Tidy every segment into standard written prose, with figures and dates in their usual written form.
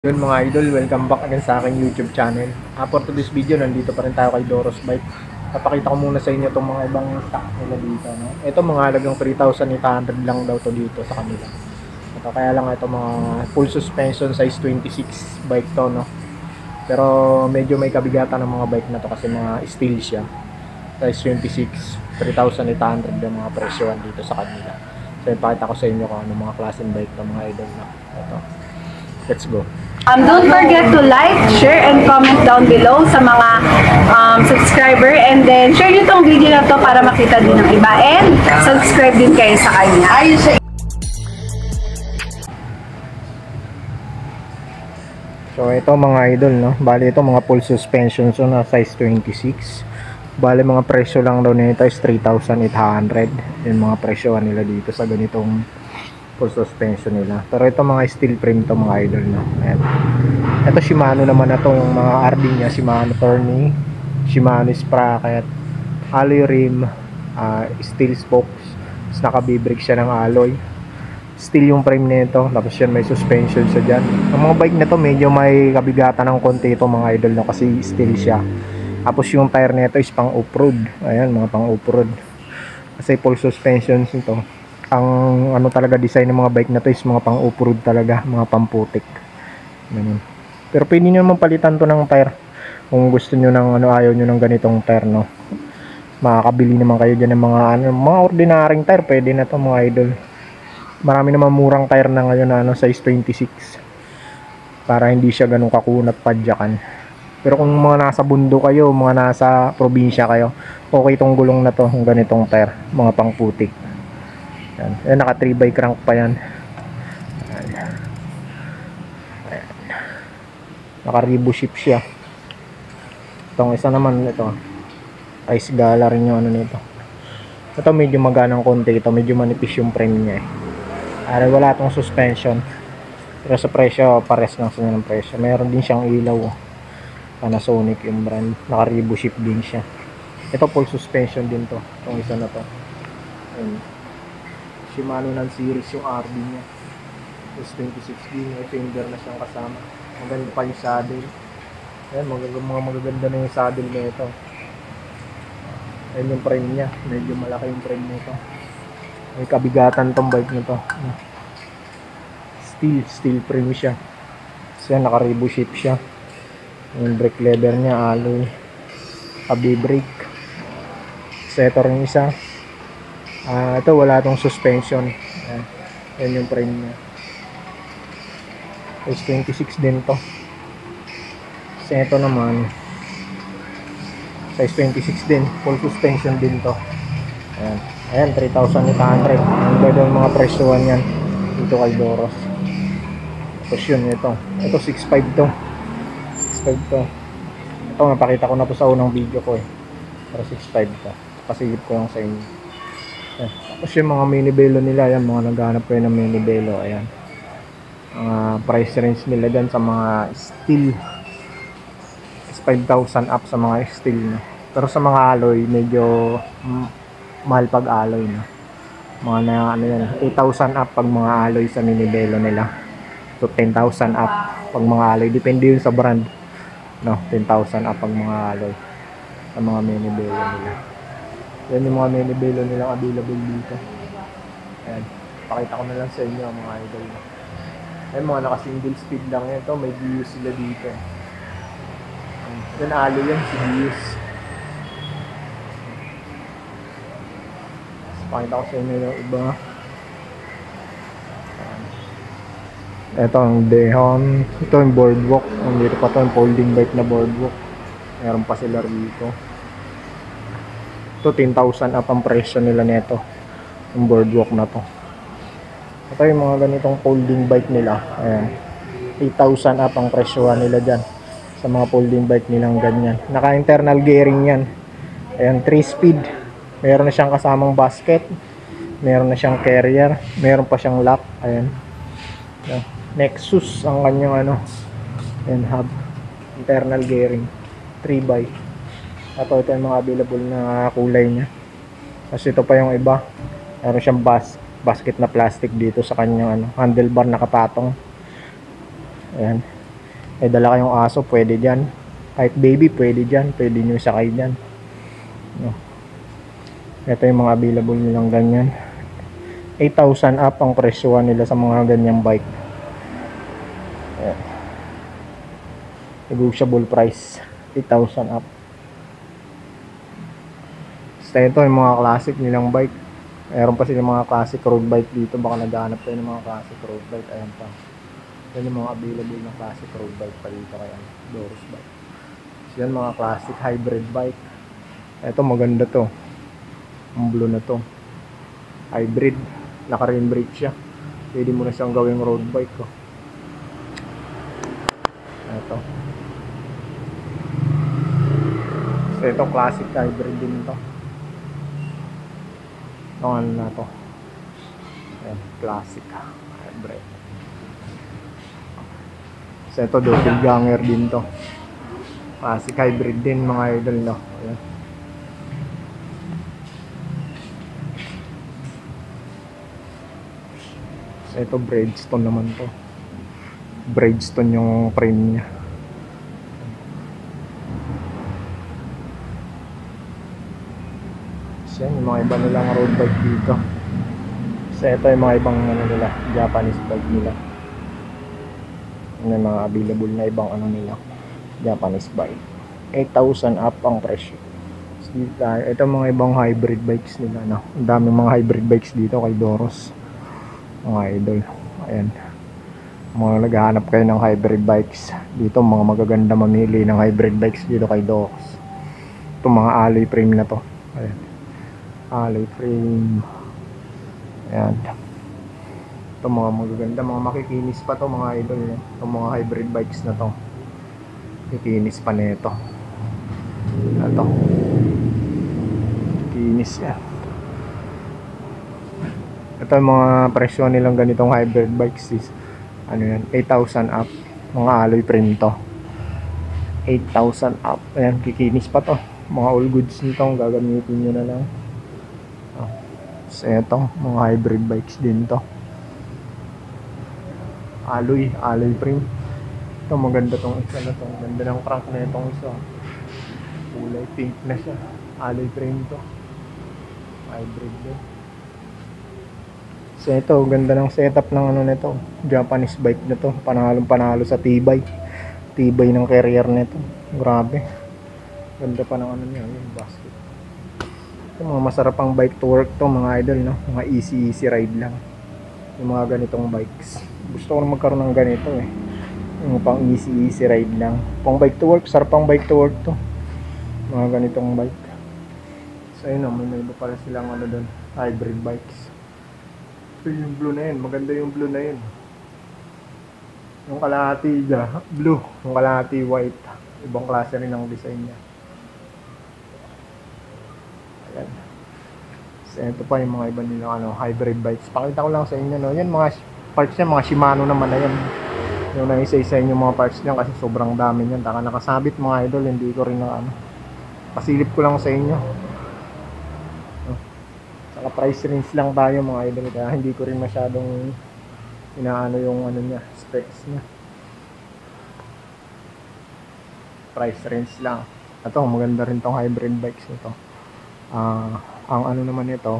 Yun mga idol, welcome back again sa aking YouTube channel. For today's video, nandito pa rin tayo kay Doros Bike. Papakita ko muna sa inyo itong mga ibang stock nila dito. No? Ito mga halagang 3,800 lang daw to dito sa kanila. Ito kaya lang ito mga full suspension size 26 bike to. No? Pero medyo may kabigatan ng mga bike na to kasi mga steel siya. Size 26, 3,800 yung mga presyoan dito sa kanila. So ipakita ko sa inyo kung ano mga klaseng bike to mga idol na. Ito. Let's go. Don't forget to like, share, and comment down below sa mga subscriber. And then, share nyo tong video na to para makita din ng iba. And subscribe din kayo sa kanya. So ito mga idol, no? Bali ito mga full suspension, so na size 26. Bali mga presyo lang daw nito is 3,800. Yung mga presyo nila dito sa ganitong full suspension nila. Pero ito mga steel frame to mga idol, no? Ayan. Ito Shimano naman na to, yung mga RD niya, Shimano Tourney, Shimano Sprocket, alloy rim, steel spokes, tapos naka-B-brake siya ng alloy. Steel yung frame nito, tapos yan may suspension siya dyan. Ang mga bike na to medyo may kabigatan ng konti ito mga idol, no? Kasi steel siya. Tapos yung tire nito is pang off-road. Ayan, mga pang off-road. Kasi full suspension nito. Ang ano talaga design ng mga bike na to is mga pang off-road talaga, mga pamputik. Ganun. Pero pwede nyo naman palitan to ng tire. Kung gusto nyo ng ano, ayaw nyo ng ganitong tire, no. Makakabili naman kayo dyan ng mga ano, mga ordinaryong tire, pwede na to mga idol. Marami naman murang tire na ngayon na ano, size 26. Para hindi siya ganun kakunat padyakan. Pero kung mga nasa bundok kayo, mga nasa probinsya kayo, okay tong gulong na to, yung ganitong tire, mga pangputik. Yan. Yan, naka 3 by crank pa yan. Yan. Yan. Naka Rebu ship siya. Itong isa naman ito, ice gala rin yung ano nito. Ito medyo maganang konti ito, medyo manipis yung frame niya eh. Wala itong suspension. Pero sa presyo, pares lang sa ng presyo. Meron din siyang ilaw. Panasonic yung brand. Naka Rebu ship din siya. Ito full suspension din to. Itong isa na to. Ayan. Shimano ng series yung RD niya. Is 26D. May fender na siyang kasama. Maganda pa yung saddle. Ayan, mga magaganda na yung saddle na ito. Ayan yung frame niya. Medyo malaki yung frame nito. May kabigatan tong bike nito. Steel frame siya. So yan, naka Rebu ship siya. Yung brake lever niya, alloy. B-brake. So ito rin isa. Ito wala tong suspension. Yan yung frame niya. Size 26 din to. So ito naman size 26 din, full suspension din to. Ayan 3,800. Ang ganda ng mga presyoan yan dito kay Doros. Tapos yun, ito 6,500 to. 6,500 to. Ito napakita ko na to sa unang video ko eh. Pero 6,500 to. Pasigip ko lang sa inyo. Tapos yung mga mini belo nila, yan, mga naghahanap kayo ng mini belo, ayan. Price range nila dyan sa mga steel is 5,000 up sa mga steel na. Pero sa mga alloy, medyo mahal pag alloy na. Mga na ano yan, 8,000 up pag mga alloy sa mini belo nila. So 10,000 up pag mga alloy. Depende yun sa brand. No, 10,000 up pag mga alloy sa mga mini belo nila. Yan yung mga mini belo nilang available dito. Ayan, pakita ko na lang sa inyo mga idol. Ayan, mga naka single speed lang yan. Ito, may views sila dito. Yan, alloy yan, si views. Pakita ko sa inyo yung iba. Ito ang Dehon. Ito yung boardwalk. Dito pa ito yung folding bike na boardwalk. Meron pa sila rito. Ito 10,000 up ang presyo nila nito. Yung boardwalk na to. Ito yung mga ganitong folding bike nila. Ayan. 8,000 up ang presyo nila dyan. Sa mga folding bike nilang ganyan. Naka internal gearing yan. Ayan, 3 speed. Meron na siyang kasamang basket. Meron na siyang carrier. Meron pa siyang lock. Ayan. Ayan. Nexus ang kanyang ano. Ayan, hub. Internal gearing. 3x. Ito yung mga available na kulay niya. Tapos ito pa yung iba. Meron siyang basket na plastic dito sa kanyang ano, handlebar nakapatong. Ayan. May dala kayong aso, pwede dyan. Kahit baby, pwede dyan. Pwede nyo sakay dyan. No. Ito yung mga available nilang ganyan. 8,000 up ang presyo nila sa mga ganyang bike. Ayan. Negotiable price. 8,000 up. So ito yung mga classic nilang bike. Meron pa silang mga classic road bike dito. Baka naghahanap tayo ng mga classic road bike. Ayan pa. Yan yung mga available na classic road bike pa dito kaya Doros bike. So yan mga classic hybrid bike. Ito maganda to. Ang blue na to. Hybrid. Naka-rim brake siya. Pwede mo na siyang gawing road bike ko. Ito. So ito classic hybrid din to. Ito ano na to. Ayan, classic hybrid. So ito doppelganger din to. Classic hybrid din mga idol, no. Ayan. So ito Bridgestone naman to. Bridgestone yung frame niya. So yan, yung mga iba nilang road bike dito. So ito yung mga ibang ano nila, Japanese bike nila. May mga available na ibang ano nila, Japanese bike. 8,000 up ang presyo. So, ito mga ibang hybrid bikes nila, no. Ang daming mga hybrid bikes dito kay Doros. Mga idol. Ayan. Mga naghahanap kayo ng hybrid bikes dito, mga magaganda mamili ng hybrid bikes dito kay Doros. Ito mga alloy frame na to. Ayan. Alloy frame. Ayan. Ito mga magaganda, mga makikinis pa to mga idol, no? Itong mga hybrid bikes na to, kikinis pa nito. Ito kinis yan. Ito yung mga presyo nilang ganitong hybrid bikes is ano yan, 8,000 up. Mga alloy frame to, 8,000 up. Ayan, kikinis pa to. Mga all goods nito, gagamitin nyo na lang. So ito, mga hybrid bikes din to. Alloy frame. Ito maganda tong isa na to. Ganda ng crank na itong isa. Kulay pink na siya. Alloy frame to. Hybrid din. So ito, ganda ng setup ng ano nito. Japanese bike na to. Panalo sa tibay. Tibay ng carrier nito. Grabe. Ganda pa ng ano niya, yung basket. Ito mga masarapang bike to work to mga idol, no. Mga easy ride lang. Yung mga ganitong bikes. Gusto ko na magkaroon ng ganito eh. Yung pang easy ride lang. Pang bike to work, sarap pang bike to work to. Mga ganitong bike. So ayun o, may iba pala silang ano doon, hybrid bikes. So yung blue na yun, maganda yung blue na yun. Yung kalahati blue, yung kalahati white. Ibang klase rin ang design niya. Ayan. So ito pa yung mga iba nilang ano, hybrid bikes. Pakita ko lang sa inyo, no. Yan mga parts niya, mga Shimano naman na yan. Yung naisa-isa yung mga parts niyan kasi sobrang dami niyan. Taka nakasabit mga idol, hindi ko rin na ano. Pasilip ko lang sa inyo. Saka price range lang tayo mga idol, kaya hindi ko rin masyadong inaano yung ano niya, specs niya. Price range lang. Ito, maganda rin tong hybrid bikes nito. Ang ano naman nito,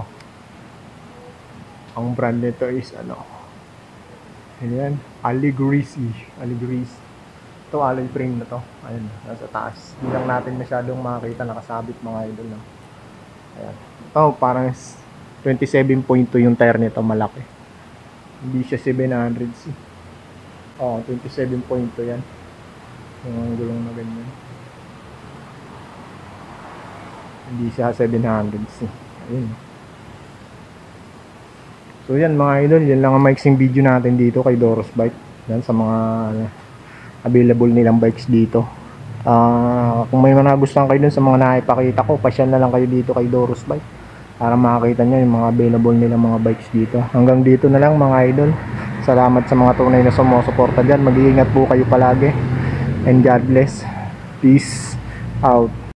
ang brand nito is ano, ayan, Aligrisi. Ito alloy frame na to. Ayun, nasa taas. Hindi lang natin masyadong makakita, nakasabit mga idol, no? Ayan. Ito parang 27.2 yung tire nito, malaki. Hindi siya 700C. 27.2 yan. Yung gulong na ganyan. Hindi siya 700C. Ayun. So yan mga idol, yan lang ang maiksing video natin dito kay Doros Bike. Yan sa mga available nilang bikes dito. Kung may mga nagustuhan kayo dun sa mga naipakita ko, pasyal na lang kayo dito kay Doros Bike para makakita nyo yung mga available nilang mga bikes dito. Hanggang dito na lang mga idol. Salamat sa mga tunay na sumusuporta dyan. Mag-iingat po kayo palagi. And God bless. Peace out.